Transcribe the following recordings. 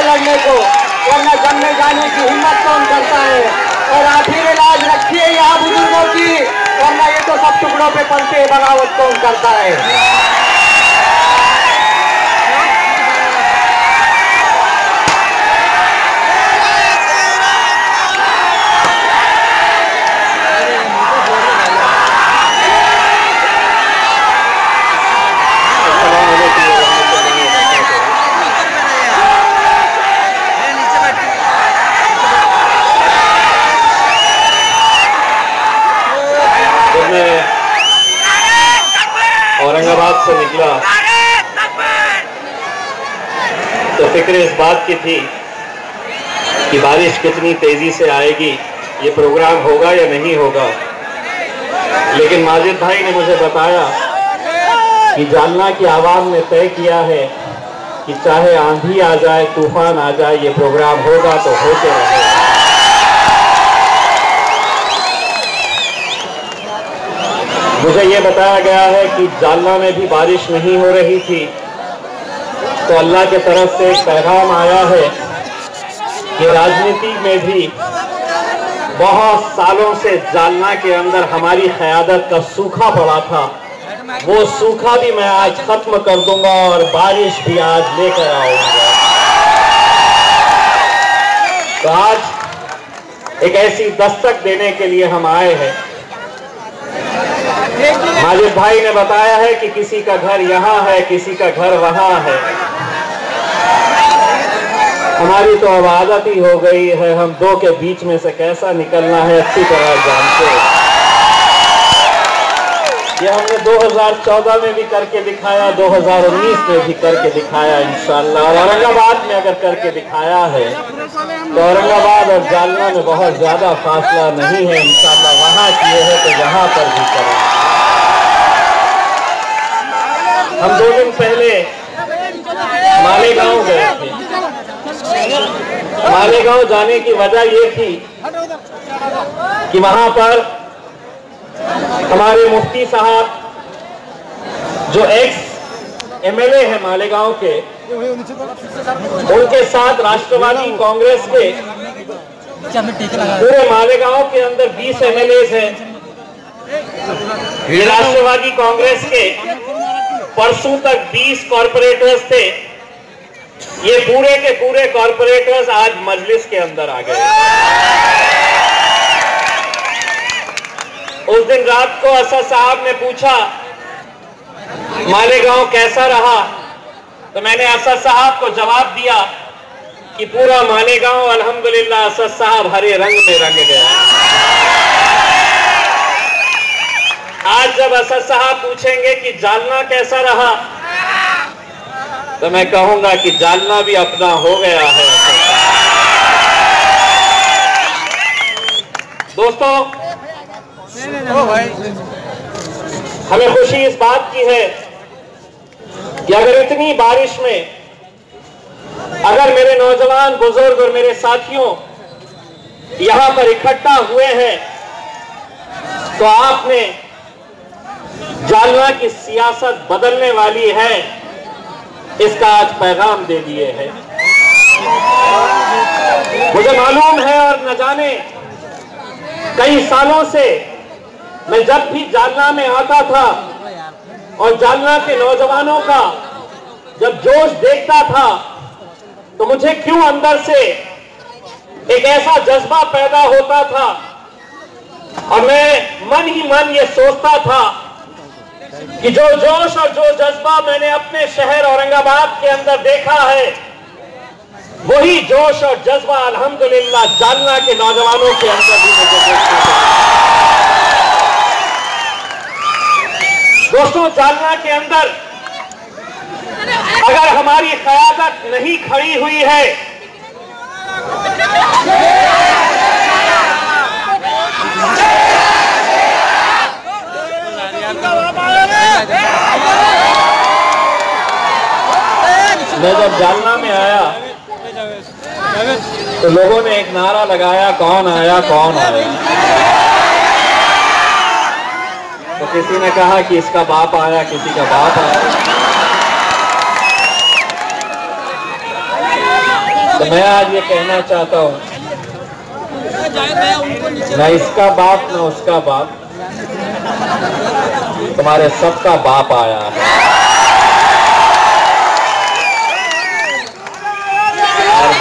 आगे लड़ने को, वरना जमने जाने की हिम्मत कौन करता है। और आखिर लाज रखिए यहाँ बुजुर्गों की, वरना ये तो सब टुकड़ों पे पलटे बगावत कौन करता है। औरंगाबाद से निकला तो फिक्र इस बात की थी कि बारिश कितनी तेजी से आएगी, ये प्रोग्राम होगा या नहीं होगा। लेकिन माजिद भाई ने मुझे बताया कि जालना की आवाम ने तय किया है कि चाहे आंधी आ जाए, तूफान आ जाए, ये प्रोग्राम होगा तो होते रहेगा। मुझे ये बताया गया है कि जालना में भी बारिश नहीं हो रही थी, तो अल्लाह के तरफ से एक पैगाम आया है कि राजनीति में भी बहुत सालों से जालना के अंदर हमारी क़यादत का सूखा पड़ा था, वो सूखा भी मैं आज खत्म कर दूंगा और बारिश भी आज लेकर आऊंगा। तो आज एक ऐसी दस्तक देने के लिए हम आए हैं। माजिद भाई ने बताया है कि किसी का घर यहाँ है, किसी का घर वहाँ है। हमारी तो अब आदत ही हो गई है, हम दो के बीच में से कैसा निकलना है अच्छी तरह जानते हैं। ये हमने 2014 में भी करके दिखाया, 2019 में भी करके दिखाया इंशाअल्लाह। और औरंगाबाद में अगर करके दिखाया है तो औरंगाबाद और जालना में बहुत ज्यादा फासला नहीं है इंशाअल्लाह। वहां किए हैं तो यहाँ पर भी करेंगे। हम 2 दिन पहले मालेगांव गए थे। मालेगांव जाने की वजह ये थी कि वहां पर हमारे मुफ्ती साहब जो एक्स एमएलए हैं मालेगांव के, उनके साथ राष्ट्रवादी कांग्रेस के पूरे मालेगांव के अंदर 20 एमएलए हैं। ये राष्ट्रवादी कांग्रेस के परसों तक 20 कॉर्पोरेटर्स थे। ये पूरे के पूरे कॉर्पोरेटर्स आज मजलिस के अंदर आ गए। उस दिन रात को असद साहब ने पूछा मालेगांव कैसा रहा, तो मैंने असद साहब को जवाब दिया कि पूरा मालेगांव अल्हम्दुलिल्लाह असद साहब हरे रंग में रंग गया। आज जब असद साहब पूछेंगे कि जालना कैसा रहा, तो मैं कहूंगा कि जालना भी अपना हो गया है। दोस्तों, हमें खुशी इस बात की है कि अगर इतनी बारिश में अगर मेरे नौजवान बुजुर्ग और मेरे साथियों यहां पर इकट्ठा हुए हैं, तो आपने जालना की सियासत बदलने वाली है, इसका आज पैगाम दे दिए हैं। मुझे मालूम है और न जाने कई सालों से मैं जब भी जालना में आता था और जालना के नौजवानों का जब जोश देखता था, तो मुझे क्यों अंदर से एक ऐसा जज्बा पैदा होता था और मैं मन ही मन ये सोचता था कि जो जोश और जो जज्बा मैंने अपने शहर औरंगाबाद के अंदर देखा है, वही जोश और जज्बा अल्हम्दुलिल्लाह जालना के नौजवानों के अंदर भी मुझे देखने को मिला। दोस्तों, जालना के अंदर अगर हमारी क़यादत नहीं खड़ी हुई है, मैं जब जालना में आया तो लोगों ने एक नारा लगाया, कौन आया कौन आया। तो किसी ने कहा कि इसका बाप आया, किसी का बाप आया। मैं आज ये कहना चाहता हूँ, न इसका बाप न उसका बाप, तुम्हारे सबका बाप आया है। और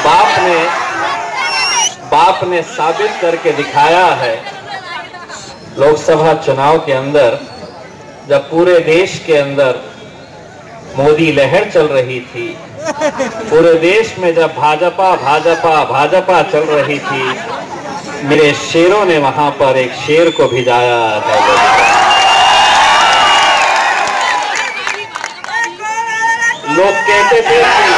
बाप ने साबित करके दिखाया है लोकसभा चुनाव के अंदर, जब पूरे देश के अंदर मोदी लहर चल रही थी, पूरे देश में जब भाजपा चल रही थी, मेरे शेरों ने वहां पर एक शेर को भिजाया है। लोग कहते थे कि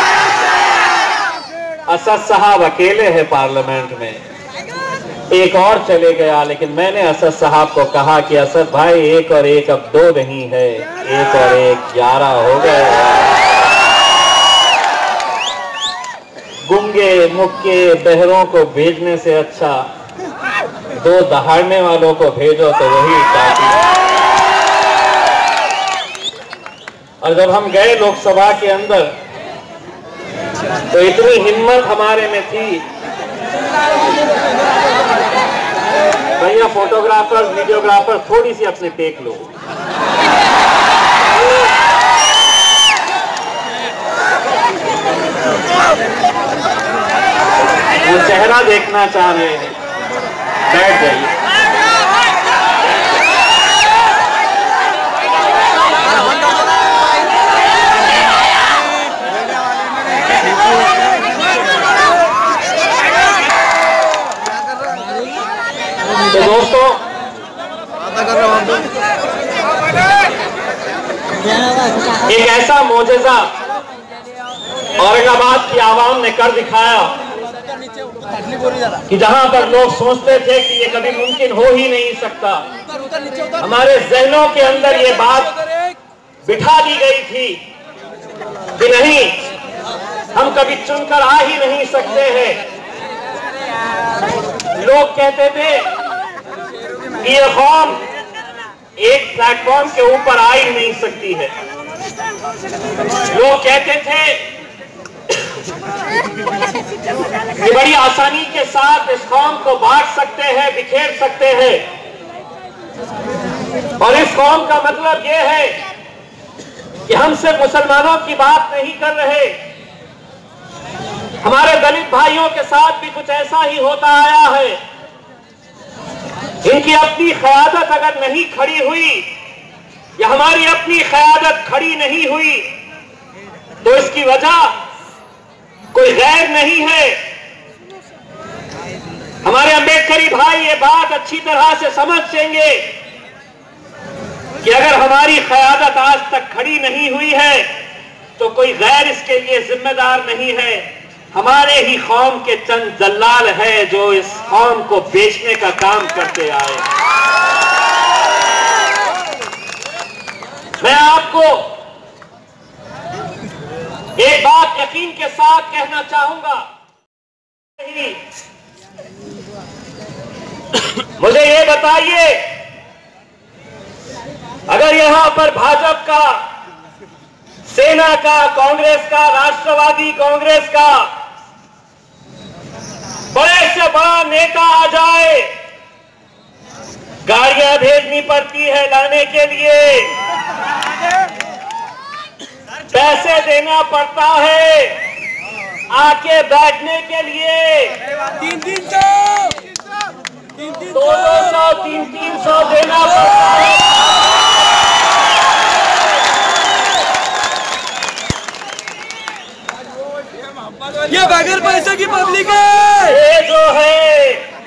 असद साहब अकेले हैं पार्लियामेंट में, एक और चले गया, लेकिन मैंने असद साहब को कहा कि असद भाई, 1 और 1 अब 2 नहीं है, 1 और 1 11 हो गए। गूंगे मुक्के बहरों को भेजने से अच्छा 2 दहाड़ने वालों को भेजो तो वही काफी। और जब हम गए लोकसभा के अंदर तो इतनी हिम्मत हमारे में थी। भैया फोटोग्राफर वीडियोग्राफर थोड़ी सी अपने टेक लो। वो चेहरा देखना चाह रहे हैं, बैठ जाइए। तो दोस्तों, एक ऐसा मोजेजा औरंगाबाद की आवाम ने कर दिखाया कि जहां पर लोग सोचते थे कि ये कभी मुमकिन हो ही नहीं सकता, हमारे जहनों के अंदर ये बात बिठा दी गई थी कि नहीं, हम कभी चुनकर आ ही नहीं सकते हैं। लोग कहते थे कि ये कौम एक प्लेटफॉर्म के ऊपर आ ही नहीं सकती है। लोग कहते थे कि बड़ी आसानी के साथ इस कौम को बांट सकते हैं, बिखेर सकते हैं। और इस कौम का मतलब यह है कि हम सिर्फ मुसलमानों की बात नहीं कर रहे, हमारे दलित भाइयों के साथ भी कुछ ऐसा ही होता आया है। इनकी अपनी क़यादत अगर नहीं खड़ी हुई या हमारी अपनी क़यादत खड़ी नहीं हुई तो इसकी वजह कोई गैर नहीं है। हमारे अम्बेडकरी भाई ये बात अच्छी तरह से समझ जाएंगे कि अगर हमारी क़यादत आज तक खड़ी नहीं हुई है तो कोई गैर इसके लिए जिम्मेदार नहीं है। हमारे ही कौम के चंद दलाल है जो इस कौम को बेचने का काम करते आए। मैं आपको एक बात यकीन के साथ कहना चाहूंगा, मुझे ये बताइए, अगर यहां पर भाजपा का, सेना का, कांग्रेस का, राष्ट्रवादी कांग्रेस का बड़े से बड़ा नेता आ जाए, गाड़ियां भेजनी पड़ती है लाने के लिए, पैसे देना पड़ता है आके बैठने के लिए, 200 300 देना पड़ता है। ये बगैर पैसे की पब्लिक है। ये जो है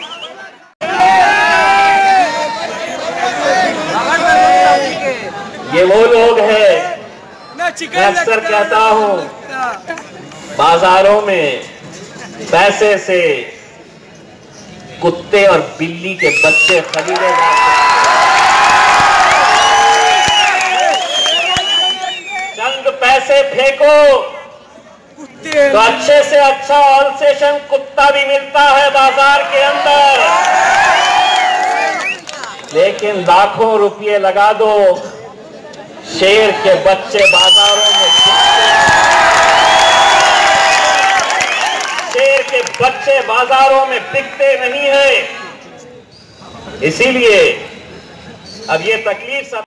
ये वो लोग हैं, मैं अक्सर कहता हूँ बाजारों में पैसे से कुत्ते और बिल्ली के बच्चे खरीदे जाते हैं। चंद पैसे फेंको तो अच्छे से अच्छा ऑल्सेशन कुत्ता भी मिलता है बाजार के अंदर, लेकिन लाखों रुपये लगा दो, शेर के बच्चे बाजारों में, शेर बच्चे बाजारों में बिकते नहीं है। इसीलिए अब ये तकलीफ सब